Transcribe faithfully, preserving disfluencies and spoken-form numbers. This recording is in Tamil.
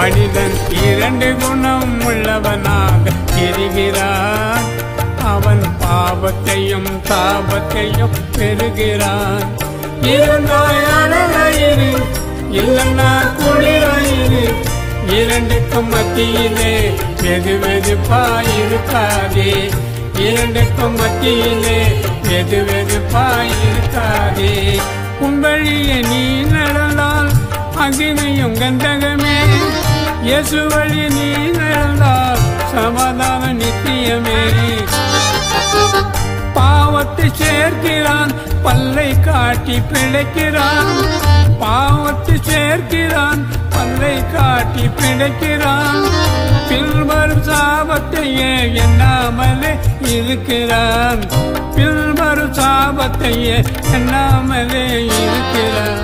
மனிதன் இரண்டு குணம் உள்ளவனாக இருக்கிறான். அவன் பாவத்தையும் தாபத்தையும் பெறுகிறான். இருந்தாயிரு இல்லைன்னா குளிராயிரு, இரண்டுக்கும் மத்தியிலே வெது வெதுப்பாயிருக்காதே. இரண்டுக்கும் மத்தியிலே வெது வெதுப்பாயிருக்காதே. உன் வழியை நீ நடந்தால் அகினையும் கந்தகமே. இயேசு வழி நீ நடந்தால் சமாதான நித்தியமே. பாவத்தை சேர்க்கிறான், பல்லை காட்டி பிழைக்கிறான். பாவத்தை சேர்க்கிறான், பல்லை காட்டி பிழைக்கிறான். பின்வரும் சாபத்தையே எண்ணாமலே இருக்கிறான். பின்வரும் சாபத்தையே எண்ணாமலே இருக்கிறான்.